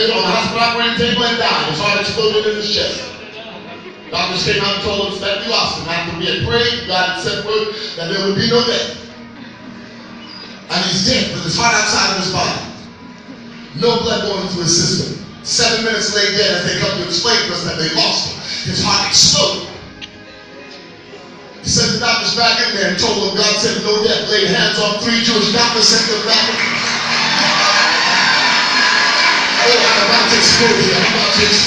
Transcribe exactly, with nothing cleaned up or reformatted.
laid on the hospital operating table and died. His heart exploded in his chest. Doctors came out and told us that we lost him. After we had prayed, God had said word that there would be no death. And he's dead with his heart outside of his body. No blood going through his system. Seven minutes later, dead, as they come to explain to us that they lost him. His heart exploded. He sent the doctors back in there and told them God said no death. Laid hands on three Jewish doctors, sent them back. Oh, I'm about to explode here. I'm about to explode.